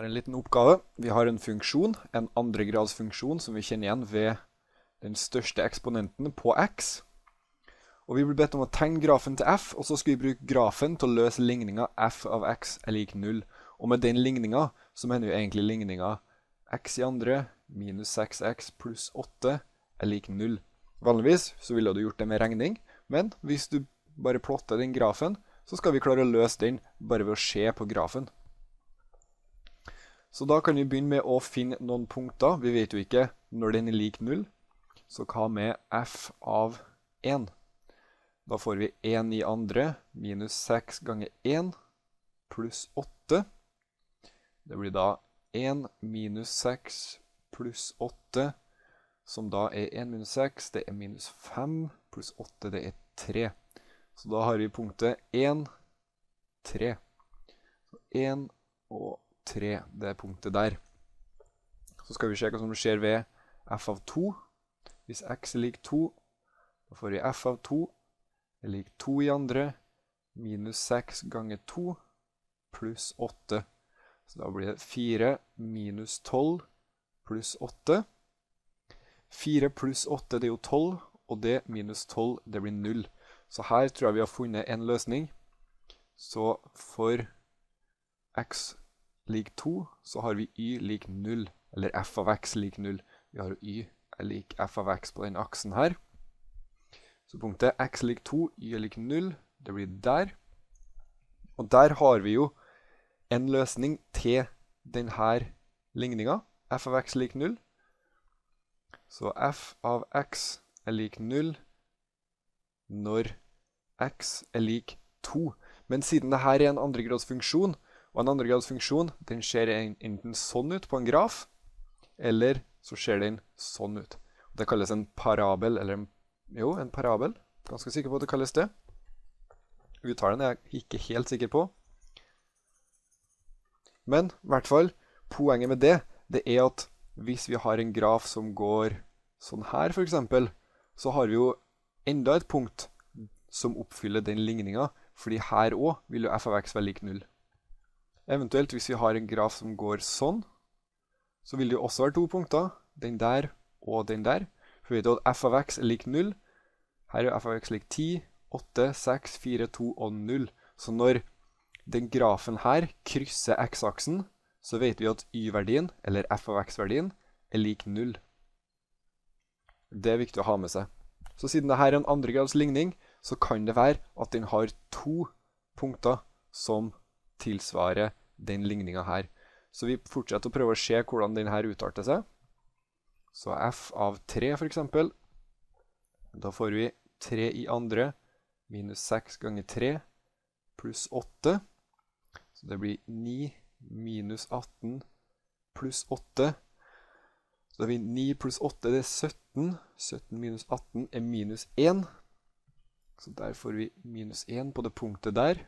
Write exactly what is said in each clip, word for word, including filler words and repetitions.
Her er en liten oppgave. Vi har en funksjon, en andregradsfunksjon som vi kjenner igjen ved den største eksponenten på x. Og vi blir bedt om å tegne grafen til f, og så skal vi bruke grafen til å løse ligningen f av x er lik null. Og med den ligningen så mener vi egentlig ligningen x i andre minus seks x pluss åtte er lik null. Vanligvis så ville du gjort det med regning, men hvis du bare plotter den grafen, så skal vi klare å løse den bare ved å se på grafen. Så da kan vi begynne med å finne noen punkter. Vi vet jo ikke når den er lik null. Så hva med f av en? Da får vi en i andre minus seks ganger en pluss åtte. Det blir da en minus seks pluss åtte, som da er en minus seks, det er minus fem, pluss åtte, det er tre. Så da har vi punktet en, tre. Så en og tre, det er punktet der. Så skal vi se hva som skjer ved f av to. Hvis x er lik to, da får vi f av to er lik to i andre, minus seks ganger to, pluss åtte. Så da blir det fire minus tolv, pluss åtte. fire pluss åtte, det er jo tolv, og det minus tolv, det blir null. Så her tror jeg vi har funnet en løsning. Så for x lik to, så har vi y lik null, eller f av x lik null. Vi har y er lik f av x på den aksen her. Så punktet x lik to, y er lik null, det blir der. Og der har vi jo en løsning til denne ligningen, f av x lik null. Så f av x er lik null når x er lik to. Men siden dette er en andregradsfunksjon, og en andregradsfunksjon, den ser enten sånn ut på en graf, eller så ser den sånn ut. Det kalles en parabel, eller en, jo, en parabel. Ganske sikker på at det kalles det. Uttalen er jeg ikke helt sikker på. Men i hvert fall, poenget med det, det er at hvis vi har en graf som går sånn her for eksempel, så har vi jo enda et punkt som oppfyller den ligningen, fordi her også vil jo f av x være lik null. Eventuelt hvis vi har en graf som går sånn, så vil det jo også være to punkter, den der og den der. For vi vet jo at f av x er lik null. Her er f av x lik ti, åtte, seks, fire, to og null. Så når den grafen her krysser x-aksen, så vet vi at y-verdien, eller f av x-verdien, er lik null. Det er viktig å ha med seg. Så siden dette er en andregrads ligning, så kan det være at den har to punkter som tilsvarer den ligningen her. Så vi fortsetter å prøve å se hvordan den her utarter seg. Så f av tre for eksempel, da får vi tre i andre, minus seks ganger tre, pluss åtte. Så det blir ni minus atten pluss åtte. Så da har vi ni pluss åtte, det er sytten. sytten minus atten er minus en. Så der får vi minus en på det punktet der.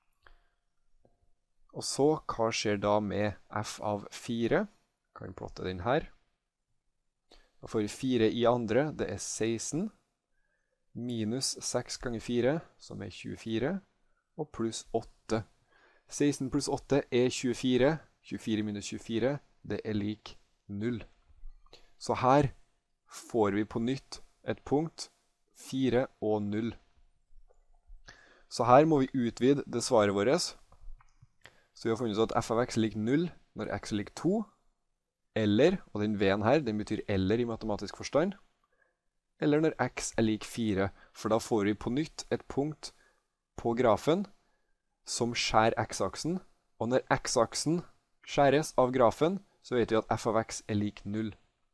Og så, hva skjer da med f av fire? Kan vi plotte den her. Da får vi fire i andre, det er seksten. Minus seks ganger fire, som er tjuefire. Og pluss åtte. seksten pluss åtte er tjuefire. tjuefire minus tjuefire, det er lik null. Så her får vi på nytt et punkt, fire og null. Så her må vi utvide det svaret vårt. Så vi har funnet ut at f av x er lik null når x er lik to, eller, og den v-en her, den betyr eller i matematisk forstand, eller når x er lik fire, for da får vi på nytt et punkt på grafen som skjærer x-aksen, og når x-aksen skjæres av grafen, så vet vi at f av x er lik null.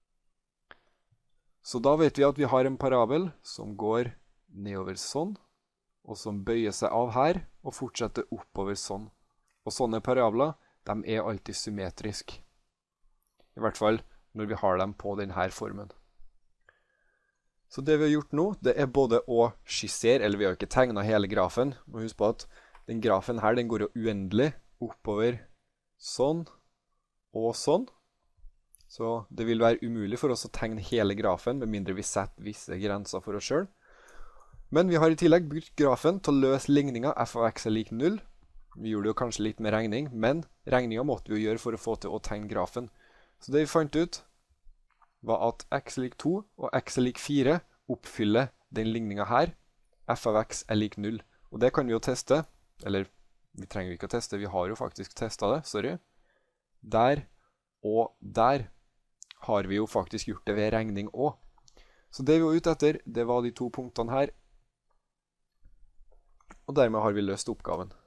Så da vet vi at vi har en parabel som går nedover sånn, og som bøyer seg av her, og fortsetter oppover sånn. Og sånne parabler, de er alltid symmetriske. I hvert fall når vi har dem på denne formen. Så det vi har gjort nå, det er både å skissere, eller vi har ikke tegnet hele grafen. Må huske på at den grafen her, den går jo uendelig oppover sånn og sånn. Så det vil være umulig for oss å tegne hele grafen, med mindre vi setter visse grenser for oss selv. Men vi har i tillegg brukt grafen til å løse ligningen f av x er lik null. Vi gjorde jo kanskje litt med regning, men regningen måtte vi jo gjøre for å få til å tegne grafen. Så det vi fant ut var at x er lik to og x er lik fire oppfyller den ligningen her. F av x er lik null. Og det kan vi jo teste, eller vi trenger jo ikke å teste, vi har jo faktisk testet det, sorry. Der og der har vi jo faktisk gjort det ved regning også. Så det vi var ute etter, det var de to punktene her. Og dermed har vi løst oppgaven.